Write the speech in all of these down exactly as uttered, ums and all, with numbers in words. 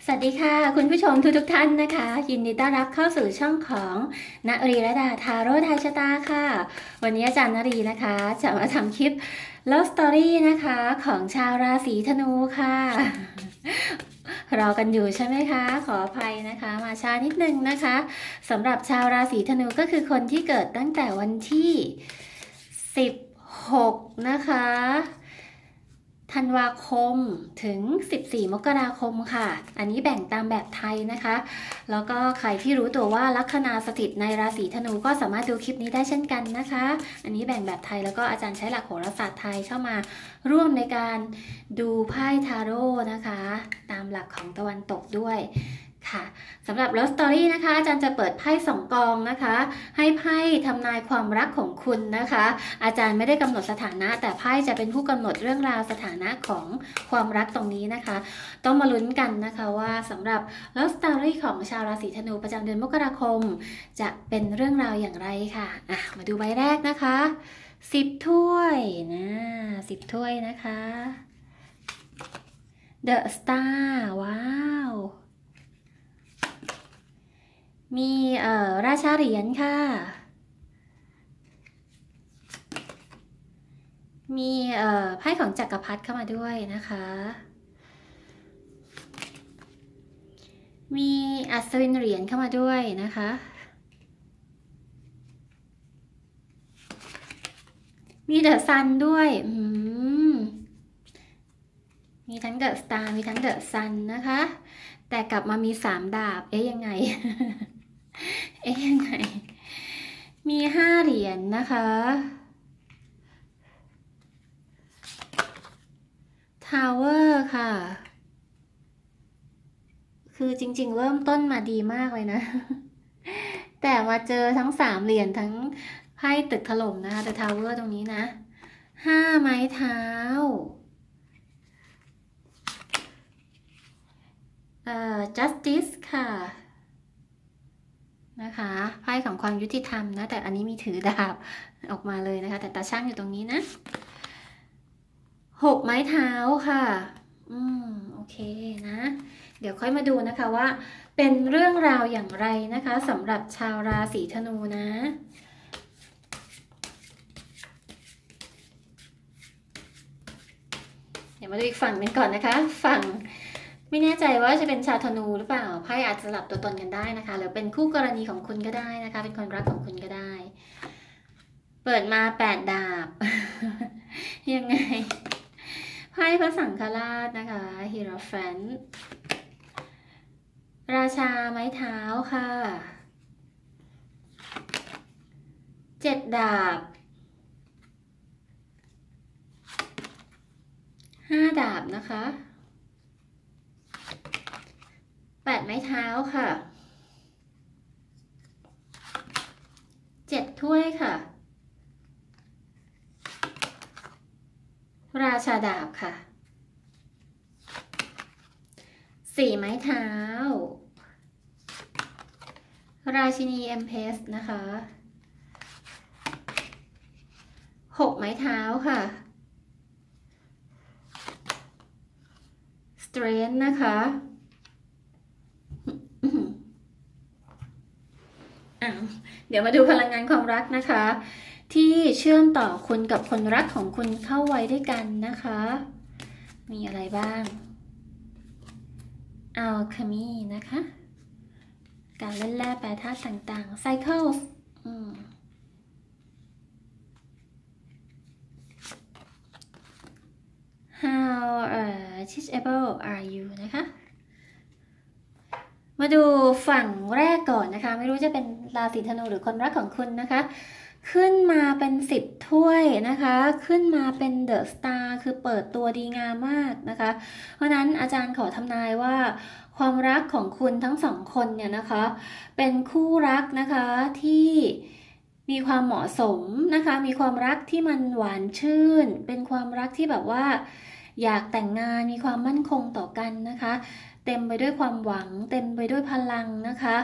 สวัสดีค่ะคุณผู้ชมทุกทุกท่านนะคะยินดีต้อนรับเข้าสู่ช่องของณรีระดาทาโร่ทายชะตาค่ะวันนี้อาจารย์ณรีนะคะจะมาทำคลิป Love Story นะคะของชาวราศีธนูค่ะรอกันอยู่ใช่ไหมคะขออภัยนะคะมาช้านิดนึงนะคะสำหรับชาวราศีธนูก็คือคนที่เกิดตั้งแต่วันที่สิบหกนะคะธันวาคมถึงสิบสี่มกราคมค่ะอันนี้แบ่งตามแบบไทยนะคะแล้วก็ใครที่รู้ตัวว่าลัคนาสถิตในราศีธนูก็สามารถดูคลิปนี้ได้เช่นกันนะคะอันนี้แบ่งแบบไทยแล้วก็อาจารย์ใช้หลักโหราศาสตร์ไทยเข้ามาร่วมในการดูไพ่ทาโร่นะคะตามหลักของตะวันตกด้วยค่ะสำหรับ Love Story นะคะอาจารย์จะเปิดไพ่สองกองนะคะให้ไพ่ทำนายความรักของคุณนะคะอาจารย์ไม่ได้กำหนดสถานะแต่ไพ่จะเป็นผู้กำหนดเรื่องราวสถานะของความรักตรงนี้นะคะต้องมาลุ้นกันนะคะว่าสำหรับ Love Story ของชาวราศีธนูประจำเดือนมกราคมจะเป็นเรื่องราวอย่างไรค่ะอ่ะมาดูใบแรกนะคะสิบถ้วยนะสิบถ้วยนะคะ The Star ว้าวมีเอ่อราชาเหรียญค่ะมีเอ่อไพ่ของจักรพรรดิเข้ามาด้วยนะคะมีอัศวินเหรียญเข้ามาด้วยนะคะมีเดอะซันด้วยอืมมีทั้งเดอะสตาร์มีทั้งเดอะซันนะคะแต่กลับมามีสามดาบเอ๊ยยังไง เอ๊ยยังไงมีห้าเหรียญนะคะทาวเวอร์ค่ะคือจริงๆเริ่มต้นมาดีมากเลยนะ แต่มาเจอทั้งสามเหรียญทั้งไพ่ตึกถล่มนะคะแต่ทาวเวอร์ตรงนี้นะห้าไม้เท้าเอ่อ justice ค่ะนะคะไพ่ของความยุติธรรมนะแต่อันนี้มีถือดาบออกมาเลยนะคะแต่ตาช่างอยู่ตรงนี้นะหกไม้เท้าค่ะอืมโอเคนะเดี๋ยวค่อยมาดูนะคะว่าเป็นเรื่องราวอย่างไรนะคะสำหรับชาวราศีธนูนะเดี๋ยวมาดูอีกฝั่งหนึ่งก่อนนะคะฝั่งไม่แน่ใจว่าจะเป็นชาวธนูหรือเปล่าไพ่อาจจะสลับตัวตนกันได้นะคะหรือเป็นคู่กรณีของคุณก็ได้นะคะเป็นคนรักของคุณก็ได้เปิดมาแปดดาบ ยังไงไพ่พระสังฆราชนะคะฮีโรแฟนต์ราชาไม้เท้าค่ะเจ็ดดาบห้าดาบนะคะแปดไม้เท้าค่ะเจ็ดถ้วยค่ะราชาดาบค่ะสี่ไม้เท้าราชินีเอ็มเพสนะคะหกไม้เท้าค่ะสเตรนนะคะเดี๋ยวมาดูพลังงานความรักนะคะที่เชื่อมต่อคุณกับคนรักของคุณเข้าไว้ด้วยกันนะคะมีอะไรบ้างอัลเคมีนะคะการเล่นแร่แปรธาตุต่างๆ cycles อืม how uh, teachable are you นะคะมาดูฝั่งแรกก่อนนะคะไม่รู้จะเป็นราศีธนูหรือคนรักของคุณนะคะขึ้นมาเป็นสิบถ้วยนะคะขึ้นมาเป็นเดอะสตาร์คือเปิดตัวดีงามมากนะคะเพราะนั้นอาจารย์ขอทำนายว่าความรักของคุณทั้งสองคนเนี่ยนะคะเป็นคู่รักนะคะที่มีความเหมาะสมนะคะมีความรักที่มันหวานชื่นเป็นความรักที่แบบว่าอยากแต่งงานมีความมั่นคงต่อกันนะคะเต็มไปด้วยความหวังเต็มไปด้วยพลังนะคะ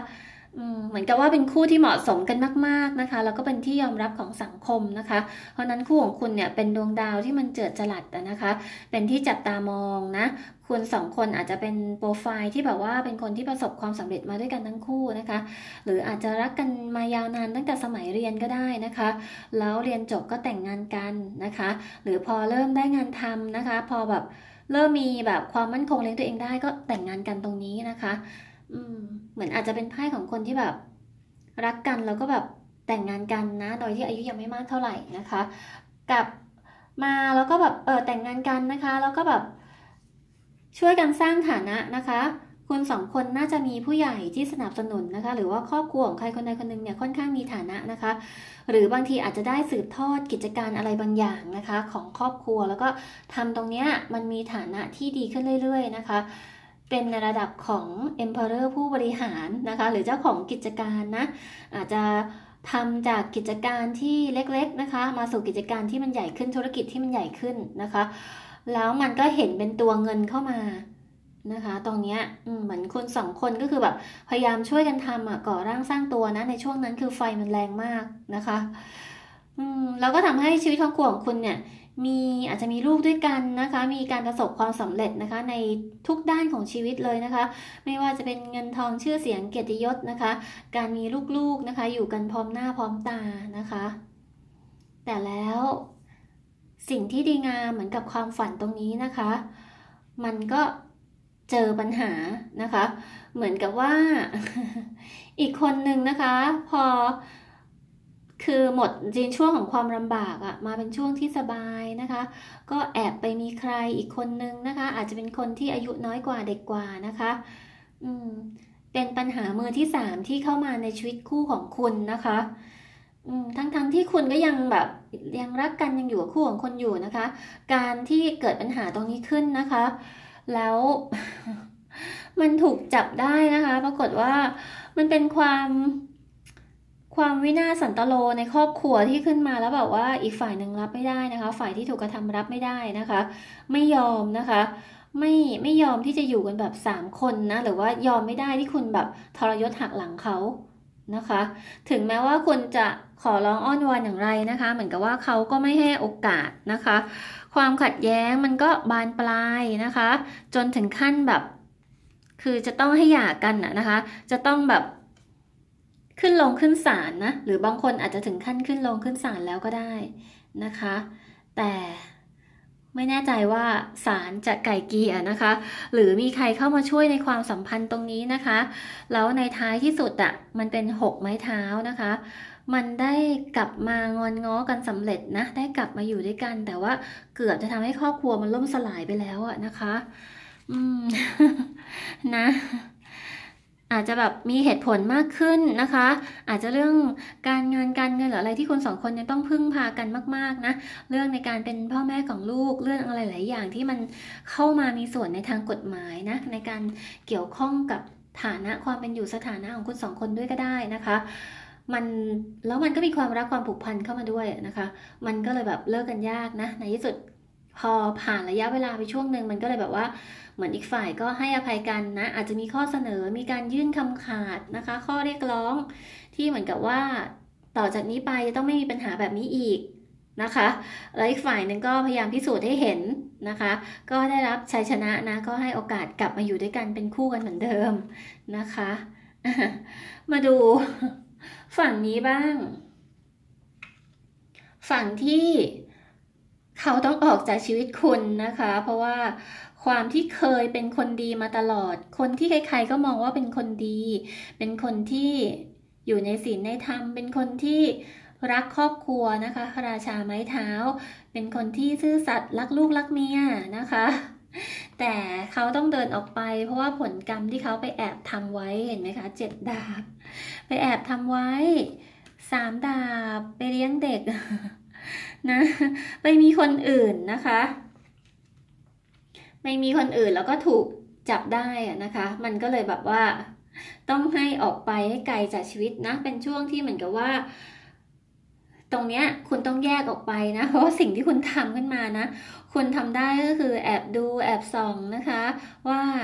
เหมือนกับว่าเป็นคู่ที่เหมาะสมกันมากๆนะคะแล้วก็เป็นที่ยอมรับของสังคมนะคะเพราะนั้นคู่ของคุณเนี่ยเป็นดวงดาวที่มันเจิดจรัสนะคะเป็นที่จับตามองนะคุณสองคนอาจจะเป็นโปรไฟล์ที่แบบว่าเป็นคนที่ประสบความสำเร็จมาด้วยกันทั้งคู่นะคะหรืออาจจะรักกันมายาวนานตั้งแต่สมัยเรียนก็ได้นะคะแล้วเรียนจบก็แต่งงานกันนะคะหรือพอเริ่มได้งานทำนะคะพอแบบเริ่มมีแบบความมั่นคงเลี้ยงตัวเองได้ก็แต่งงานกันตรงนี้นะคะอืมเหมือนอาจจะเป็นไพ่ของคนที่แบบรักกันแล้วก็แบบแต่งงานกันนะโดยที่อายุยังไม่มากเท่าไหร่นะคะกับมาแล้วก็แบบเออแต่งงานกันนะคะแล้วก็แบบช่วยกันสร้างฐานะนะคะคุณสองคนน่าจะมีผู้ใหญ่ที่สนับสนุนนะคะหรือว่าครอบครัวของใครคนใดคนหนึ่งเนี่ยค่อนข้างมีฐานะนะคะหรือบางทีอาจจะได้สืบทอดกิจการอะไรบางอย่างนะคะของครอบครัวแล้วก็ทำตรงนี้มันมีฐานะที่ดีขึ้นเรื่อยๆนะคะเป็นในระดับของ Emperor ผู้บริหารนะคะหรือเจ้าของกิจการนะอาจจะทำจากกิจการที่เล็กๆนะคะมาสู่กิจการที่มันใหญ่ขึ้นธุรกิจที่มันใหญ่ขึ้นนะคะแล้วมันก็เห็นเป็นตัวเงินเข้ามานะคะตรงนี้เหมือนคุณสองคนก็คือแบบพยายามช่วยกันทำอ่ะก่อร่างสร้างตัวนะในช่วงนั้นคือไฟมันแรงมากนะคะอืมแล้วก็ทำให้ชีวิตครอบครัวของคุณเนี่ยมีอาจจะมีลูกด้วยกันนะคะมีการประสบความสำเร็จนะคะในทุกด้านของชีวิตเลยนะคะไม่ว่าจะเป็นเงินทองชื่อเสียงเกียรติยศนะคะการมีลูกๆนะคะอยู่กันพร้อมหน้าพร้อมตานะคะแต่แล้วสิ่งที่ดีงามเหมือนกับความฝันตรงนี้นะคะมันก็เจอปัญหานะคะเหมือนกับว่า อีกคนนึงนะคะพอคือหมดจีนช่วงของความลำบากอะมาเป็นช่วงที่สบายนะคะก็แอบไปมีใครอีกคนนึงนะคะอาจจะเป็นคนที่อายุน้อยกว่าเด็กกว่านะคะอืมเป็นปัญหามือที่สามที่เข้ามาในชีวิตคู่ของคุณนะคะทั้งๆ ท, ที่คุณก็ยังแบบยังรักกันยังอยู่กับคู่ของคนอยู่นะคะการที่เกิดปัญหาตรงนี้ขึ้นนะคะแล้ว มันถูกจับได้นะคะปรากฏว่ามันเป็นความความวินาศสันตโลในครอบครัวที่ขึ้นมาแล้วแบบว่าอีกฝ่ายหนึ่งรับไม่ได้นะคะฝ่ายที่ถูกกระทำรับไม่ได้นะคะไม่ยอมนะคะไม่ไม่ยอมที่จะอยู่กันแบบสามคนนะหรือว่ายอมไม่ได้ที่คุณแบบทรยศหักหลังเขานะคะถึงแม้ว่าคุณจะขอร้องอ้อนวอนอย่างไรนะคะเหมือนกับว่าเขาก็ไม่ให้โอกาสนะคะความขัดแย้งมันก็บานปลายนะคะจนถึงขั้นแบบคือจะต้องให้หย่ากันนะคะจะต้องแบบขึ้นลงขึ้นศาลนะหรือบางคนอาจจะถึงขั้นขึ้นลงขึ้นศาลแล้วก็ได้นะคะแต่ไม่แน่ใจว่าศาลจะไกล่เกลี่ยนะคะหรือมีใครเข้ามาช่วยในความสัมพันธ์ตรงนี้นะคะแล้วในท้ายที่สุดอ่ะมันเป็นหกไม้เท้านะคะมันได้กลับมางอนง้อกันสำเร็จนะได้กลับมาอยู่ด้วยกันแต่ว่าเกือบจะทำให้ครอบครัวมันล่มสลายไปแล้วอะนะคะอืม นะอาจจะแบบมีเหตุผลมากขึ้นนะคะอาจจะเรื่องการงานการเงินหรืออะไรที่คนสองคนยังต้องพึ่งพากันมากๆนะเรื่องในการเป็นพ่อแม่ของลูกเรื่องอะไรหลายอย่างที่มันเข้ามามีส่วนในทางกฎหมายนะในการเกี่ยวข้องกับฐานะความเป็นอยู่สถานะของคุณสองคนด้วยก็ได้นะคะมันแล้วมันก็มีความรักความผูกพันเข้ามาด้วยนะคะมันก็เลยแบบเลิกกันยากนะในที่สุดพอผ่านระยะเวลาไปช่วงหนึ่งมันก็เลยแบบว่าเหมือนอีกฝ่ายก็ให้อภัยกันนะอาจจะมีข้อเสนอมีการยื่นคำขาดนะคะข้อเรียกร้องที่เหมือนกับว่าต่อจากนี้ไปจะต้องไม่มีปัญหาแบบนี้อีกนะคะแล้วอีกฝ่ายหนึ่งก็พยายามพิสูจน์ให้เห็นนะคะก็ได้รับชัยชนะนะก็ให้โอกาสกลับมาอยู่ด้วยกันเป็นคู่กันเหมือนเดิมนะคะมาดูฝั่งนี้บ้างฝั่งที่เขาต้องออกจากชีวิตคุณนะคะเพราะว่าความที่เคยเป็นคนดีมาตลอดคนที่ใครๆก็มองว่าเป็นคนดีเป็นคนที่อยู่ในศีลในธรรมเป็นคนที่รักครอบครัวนะคะราชาไม้เท้าเป็นคนที่ซื่อสัตย์รักลูกรักเมียนะคะแต่เขาต้องเดินออกไปเพราะว่าผลกรรมที่เขาไปแอบทำไว้เห็นไหมคะเจ็ดดาบไปแอบทำไว้สามดาบไปเลี้ยงเด็กนะไปมีคนอื่นนะคะไม่มีคนอื่นแล้วก็ถูกจับได้นะคะมันก็เลยแบบว่าต้องให้ออกไปให้ไกลจากชีวิตนะเป็นช่วงที่เหมือนกับว่าตรงเนี้ยคุณต้องแยกออกไปนะเพราะว่าสิ่งที่คุณทำขึ้นมานะคุณทำได้ก็คือแอบดูแอบส่องนะคะว่า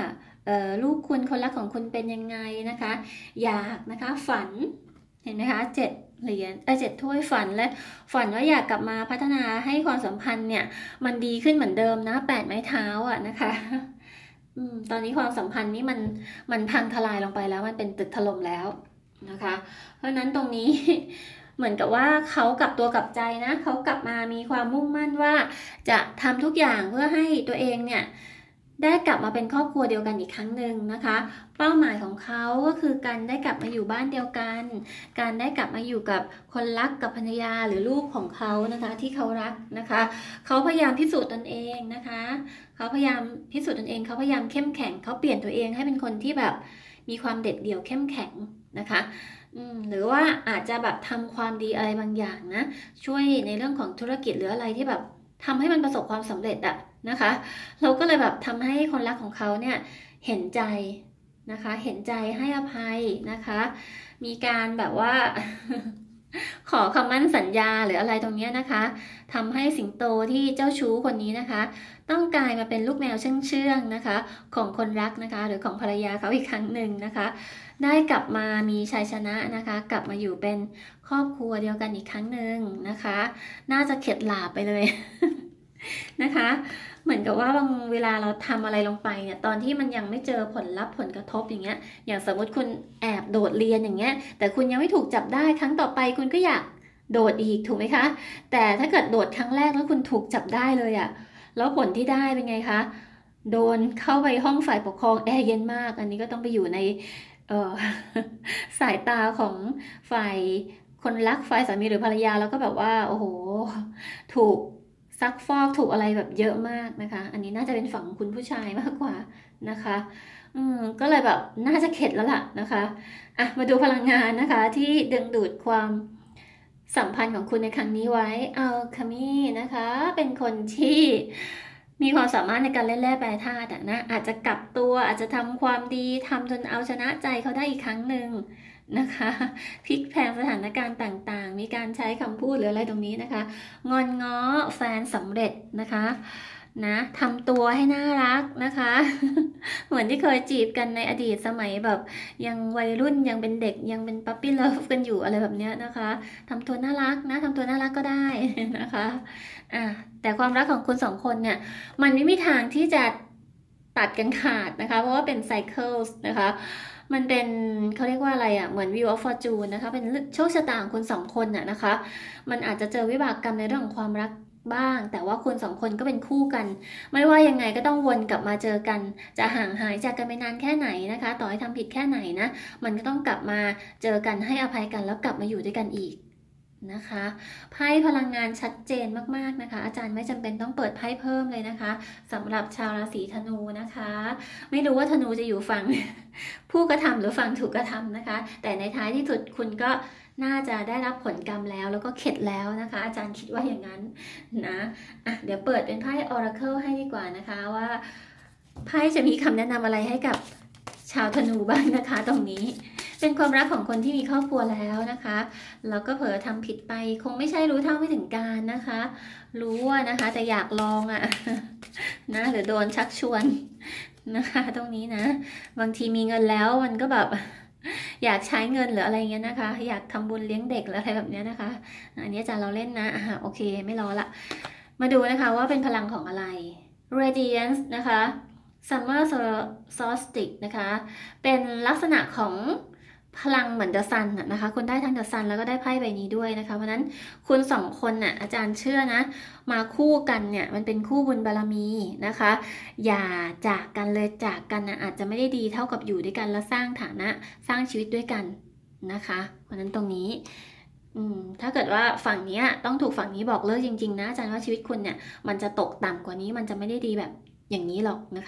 ลูกคุณคนรักของคุณเป็นยังไงนะคะอยากนะคะฝันเห็นไหมคะเจ็ดเหรียญเออเจ็ดถ้วยฝันและฝันว่าอยากกลับมาพัฒนาให้ความสัมพันธ์เนี่ยมันดีขึ้นเหมือนเดิมนะแปดไม้เท้าอ่ะนะคะอืมตอนนี้ความสัมพันธ์นี้มันมันพังทลายลงไปแล้วมันเป็นตึกถล่มแล้วนะคะเพราะนั้นตรงนี้เหมือนกับว่าเขากลับตัวกลับใจนะเขากลับมามีความมุ่งมั่นว่าจะทำทุกอย่างเพื่อให้ตัวเองเนี่ยได้กลับมาเป็นครอบครัวเดียวกันอีกครั้งหนึ่งนะคะเป้าหมายของเขาก็คือการได้กลับมาอยู่บ้านเดียวกันการได้กลับมาอยู่กับคนรักกับภรรยาหรือลูกของเขานะคะที่เขารักนะคะเขาพยายามพิสูจน์ตนเองนะคะเขาพยายามพิสูจน์ตนเองเขาพยายามเข้มแข็งเขาเปลี่ยนตัวเองให้เป็นคนที่แบบมีความเด็ดเดี่ยวเข้มแข็งนะคะหรือว่าอาจจะแบบทำความดีอะไรบางอย่างนะช่วยในเรื่องของธุรกิจหรืออะไรที่แบบทำให้มันประสบความสำเร็จอะนะคะเราก็เลยแบบทำให้คนรักของเขาเนี่ยเห็นใจนะคะเห็นใจให้อภัยนะคะมีการแบบว่า ขอคำมั่นสัญญาหรืออะไรตรงนี้นะคะทำให้สิงโตที่เจ้าชู้คนนี้นะคะต้องกลายมาเป็นลูกแมวเชื่องๆนะคะของคนรักนะคะหรือของภรรยาเขาอีกครั้งหนึ่งนะคะได้กลับมามีชัยชนะนะคะกลับมาอยู่เป็นครอบครัวเดียวกันอีกครั้งหนึ่งนะคะน่าจะเข็ดหลาบไปเลย นะคะเหมือนกับว่าบางเวลาเราทำอะไรลงไปเนี่ยตอนที่มันยังไม่เจอผลลัพธ์ผลกระทบอย่างเงี้ยอย่างสมมติคุณแอบโดดเรียนอย่างเงี้ยแต่คุณยังไม่ถูกจับได้ครั้งต่อไปคุณก็อยากโดดอีกถูกไหมคะแต่ถ้าเกิดโดดครั้งแรกแล้วคุณถูกจับได้เลยอะแล้วผลที่ได้เป็นไงคะโดนเข้าไปห้องฝ่ายปกครองแอร์เย็นมากอันนี้ก็ต้องไปอยู่ในเอ่อ สายตาของฝ่ายคนรักฝ่ายสามีหรือภรรยาแล้วก็แบบว่าโอ้โหถูกซักฟอกถูกอะไรแบบเยอะมากนะคะอันนี้น่าจะเป็นฝั่งคุณผู้ชายมากกว่านะคะอืมก็เลยแบบน่าจะเข็ดแล้วล่ะนะคะอ่ะมาดูพลังงานนะคะที่ดึงดูดความสัมพันธ์ของคุณในครั้งนี้ไว้เอาคามี่นะคะเป็นคนที่มีความสามารถในการเล่นแร่แปรธาตุนะอาจจะกลับตัวอาจจะทำความดีทำจนเอาชนะใจเขาได้อีกครั้งหนึ่งนะคะพลิกแพลงสถานการณ์ต่างๆมีการใช้คำพูดหรืออะไรตรงนี้นะคะงอนง้อแฟนสำเร็จนะคะนะทำตัวให้น่ารักนะคะเหมือนที่เคยจีบกันในอดีตสมัยแบบยังวัยรุ่นยังเป็นเด็กยังเป็นปั๊ปปี้เลิฟกันอยู่อะไรแบบนี้นะคะทำตัวน่ารักนะทำตัวน่ารักก็ได้นะคะอ่ะแต่ความรักของคุณสองคนเนี่ยมันไม่มีทางที่จะตัดกันขาดนะคะเพราะว่าเป็นไซเคิลนะคะมันเป็นเขาเรียกว่าอะไรอ่ะเหมือน Wheel of Fortune นะคะเป็นโชคชะตาของคุณสองคนน่ะนะคะมันอาจจะเจอวิบากกรรมในเรื่องของความรักบ้างแต่ว่าคุณสองคนก็เป็นคู่กันไม่ว่ายังไงก็ต้องวนกลับมาเจอกันจะห่างหายจากกันไปนานแค่ไหนนะคะต่อให้ทำผิดแค่ไหนนะมันก็ต้องกลับมาเจอกันให้อภัยกันแล้วกลับมาอยู่ด้วยกันอีกนะคะไพ่พลังงานชัดเจนมากๆนะคะอาจารย์ไม่จำเป็นต้องเปิดไพ่เพิ่มเลยนะคะสำหรับชาวราศีธนูนะคะไม่รู้ว่าธนูจะอยู่ฝั่ง ผู้กระทำหรือฝั่งถูกกระทำนะคะแต่ในท้ายที่สุดคุณก็น่าจะได้รับผลกรรมแล้วแล้วก็เข็ดแล้วนะคะอาจารย์คิดว่าอย่างนั้นนะอ่ะเดี๋ยวเปิดเป็นไพ่ Oracle ให้ดีกว่านะคะว่าไพ่จะมีคำแนะนำอะไรให้กับชาวธนูบ้างนะคะตรงนี้เป็นความรักของคนที่มีครอบครัวแล้วนะคะแล้วก็เผลอทำผิดไปคงไม่ใช่รู้เท่าไม่ถึงการนะคะรู้ว่านะคะแต่อยากลองอะนะหรือโดนชักชวนนะคะตรงนี้นะบางทีมีเงินแล้วมันก็แบบอยากใช้เงินหรืออะไรเงี้ยนะคะอยากทำบุญเลี้ยงเด็กหรืออะไรแบบนี้นะคะอันนี้อาจารย์เราเล่นนะอ่ะโอเคไม่รอละมาดูนะคะว่าเป็นพลังของอะไร Radiance นะคะ Summer Solstice นะคะเป็นลักษณะของพลังเหมือนเดอะซันนะคะคุณได้ทั้งเดอะซันแล้วก็ได้ไพ่ใบนี้ด้วยนะคะเพราะนั้นคุณสองคนน่ะอาจารย์เชื่อนะมาคู่กันเนี่ยมันเป็นคู่บุญบารมีนะคะอย่าจากกันเลยจากกันนะอาจจะไม่ได้ดีเท่ากับอยู่ด้วยกันแล้วสร้างฐานะสร้างชีวิตด้วยกันนะคะเพราะนั้นตรงนี้อืมถ้าเกิดว่าฝั่งนี้ต้องถูกฝั่งนี้บอกเลิกจริงๆนะอาจารย์ว่าชีวิตคุณเนี่ยมันจะตกต่ำกว่านี้มันจะไม่ได้ดีแบบอย่างนี้หรอกนะคะ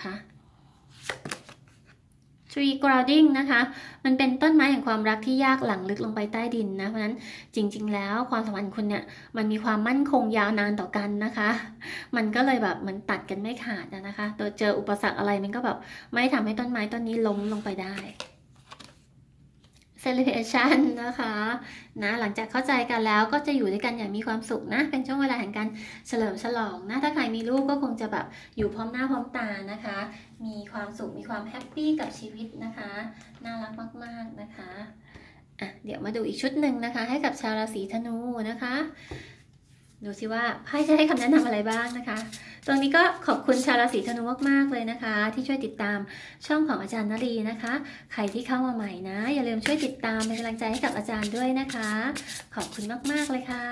Tree grounding นะคะมันเป็นต้นไม้แห่งความรักที่ยากหลังลึกลงไปใต้ดินนะเพราะฉะนั้นจริงๆแล้วความสัมพันธ์คุณเนี่ยมันมีความมั่นคงยาวนานต่อกันนะคะมันก็เลยแบบมันตัดกันไม่ขาดนะคะตัวเจออุปสรรคอะไรมันก็แบบไม่ทำให้ต้นไม้ต้นนี้ล้มลงไปได้ celebration นะคะนะหลังจากเข้าใจกันแล้วก็จะอยู่ด้วยกันอย่างมีความสุขนะเป็นช่วงเวลาแห่งการเฉลิมฉลองนะถ้าใครมีลูกก็คงจะแบบอยู่พร้อมหน้าพร้อมตานะคะมีความสุขมีความแฮปปี้กับชีวิตนะคะน่ารักมากๆนะคะอ่ะเดี๋ยวมาดูอีกชุดหนึ่งนะคะให้กับชาวราศีธนูนะคะดูสิว่าไพ่จะให้คำแนะนำอะไรบ้างนะคะตรงนี้ก็ขอบคุณชาวราศีธนูมากๆเลยนะคะที่ช่วยติดตามช่องของอาจารย์นรีนะคะใครที่เข้ามาใหม่นะอย่าลืมช่วยติดตามเป็นกำลังใจให้กับอาจารย์ด้วยนะคะขอบคุณมากๆเลยค่ะ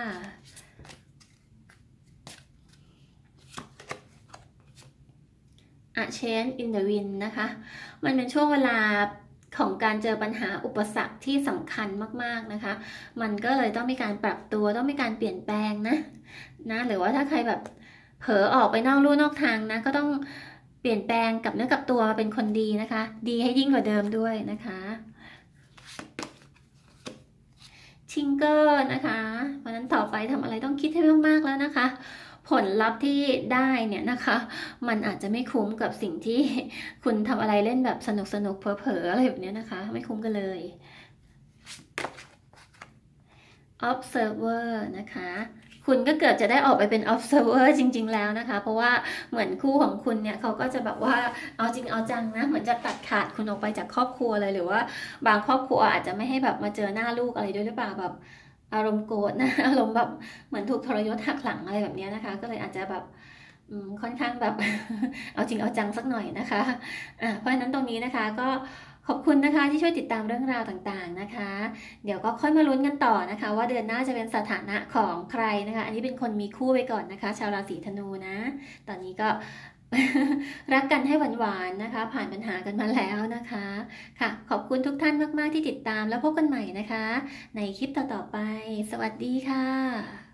A change in the wind นะคะมันเป็นช่วงเวลาของการเจอปัญหาอุปสรรคที่สำคัญมากๆนะคะมันก็เลยต้องมีการปรับตัวต้องมีการเปลี่ยนแปลงนะนะหรือว่าถ้าใครแบบเผลอออกไปนอกลู่นอกทางนะก็ต้องเปลี่ยนแปลงกับเนื้อกับตัวมาเป็นคนดีนะคะดีให้ยิ่งกว่าเดิมด้วยนะคะทิงเกอร์นะคะเพราะนั้นต่อไปทำอะไรต้องคิดให้มากๆแล้วนะคะผลลัพธ์ที่ได้เนี่ยนะคะมันอาจจะไม่คุ้มกับสิ่งที่คุณทำอะไรเล่นแบบสนุกสนุกเผลอๆอะไรแบบนี้นะคะไม่คุ้มกันเลย observer นะคะคุณก็เกิดจะได้ออกไปเป็น observer จริงๆแล้วนะคะเพราะว่าเหมือนคู่ของคุณเนี่ยเขาก็จะแบบว่าเอาจริงเอาจังนะเหมือนจะตัดขาดคุณออกไปจากครอบครัวเลยหรือว่าบางครอบครัวอาจจะไม่ให้แบบมาเจอหน้าลูกอะไรด้วยหรือเปล่าแบบอารมณ์โกรธนะอารมณ์แบบเหมือนถูกทรยศหักหลังอะไรแบบนี้นะคะก็เลยอาจจะแบบค่อนข้างแบบเอาจริงเอาจังสักหน่อยนะคะะเพราะฉะนั้นตรงนี้นะคะก็ขอบคุณนะคะที่ช่วยติดตามเรื่องราวต่างๆนะคะเดี๋ยวก็ค่อยมาลุ้นกันต่อนะคะว่าเดือนหน้าจะเป็นสถานะของใครนะคะอันนี้เป็นคนมีคู่ไปก่อนนะคะชาวราศีธนูนะตอนนี้ก็ รักกันให้หวานๆนะคะผ่านปัญหากันมาแล้วนะคะค่ะขอบคุณทุกท่านมากๆที่ติดตามแล้วพบกันใหม่นะคะในคลิปต่อๆไปสวัสดีค่ะ